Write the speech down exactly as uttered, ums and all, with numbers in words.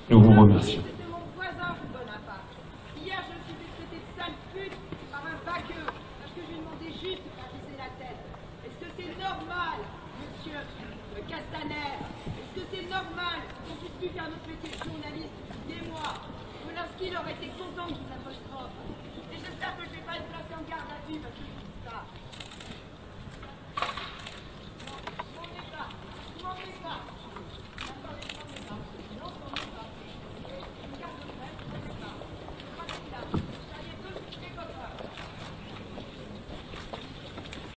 Nous vous remercions. C'était mon voisin, ce Bonaparte. Hier, je me suis fait traiter de sale pute par un vagueux, parce que je lui ai demandé juste de faire baisser la tête. Est-ce que c'est normal, monsieur le Castaner? Est-ce que c'est normal qu'on puisse plus faire notre métier de journaliste depuis des mois?